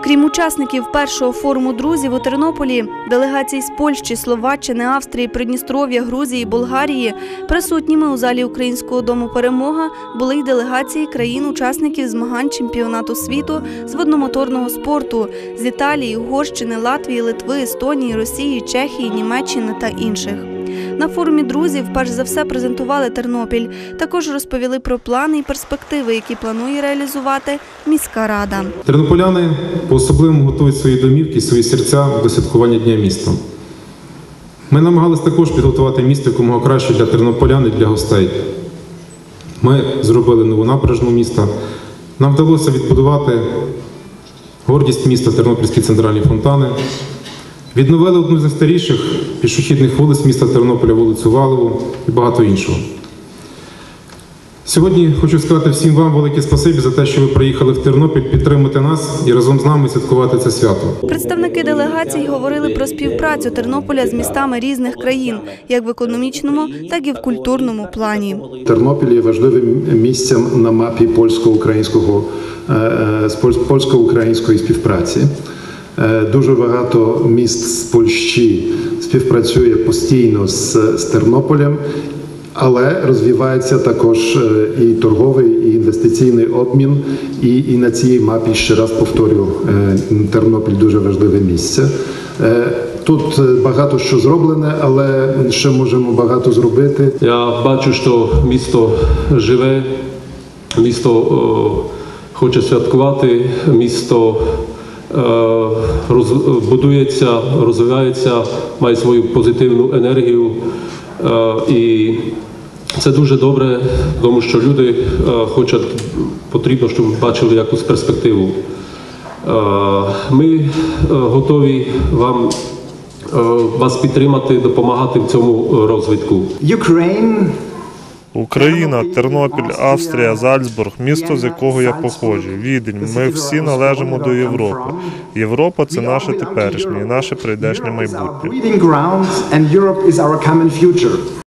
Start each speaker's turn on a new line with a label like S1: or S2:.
S1: Крім учасників першого форуму друзів у Тернополі, делегації з Польщі, Словаччини, Австрії, Придністров'я, Грузії, Болгарії, присутніми у залі Українського дому «Перемога» були й делегації країн-учасників змагань чемпіонату світу з водномоторного спорту з Італії, Угорщини, Латвії, Литви, Естонії, Росії, Чехії, Німеччини та інших. На форумі друзів перш за все презентували Тернопіль. Також розповіли про плани і перспективи, які планує реалізувати міська рада.
S2: Тернополяни по-особливому готують свої домівки, свої серця до святкування Дня міста. Ми намагалися також підготувати місто якомога краще для тернополян і для гостей. Ми зробили нову набережну міста. Нам вдалося відбудувати гордість міста Тернопільські центральні фонтани. Відновили одну з найстаріших пішохідних вулиць міста Тернополя, вулицю Валову і багато іншого. Сьогодні хочу сказати всім вам велике спасибі за те, що ви приїхали в Тернопіль підтримати нас і разом з нами святкувати це свято.
S1: Представники делегацій говорили про співпрацю Тернополя з містами різних країн, як в економічному, так і в культурному плані.
S3: Тернопіль є важливим місцем на мапі польсько-української співпраці. Дуже багато міст з Польщі співпрацює постійно з Тернополем, але розвивається також і торговий, і інвестиційний обмін. І на цій мапі, ще раз повторю, Тернопіль дуже важливе місце. Тут багато що зроблене, але ще можемо багато зробити.
S4: Я бачу, що місто живе, місто хоче святкувати, місто будується, розвивається, має свою позитивну енергію. І це дуже добре, тому що люди хочуть, потрібно, щоб бачили якусь перспективу. Ми готові вас підтримати, допомагати в цьому розвитку.
S5: Україна, Тернопіль, Австрія, Зальцбург – місто, з якого я походжу, Відень. Ми всі належимо до Європи. Європа – це наше теперішнє і наше прийдешнє майбутнє.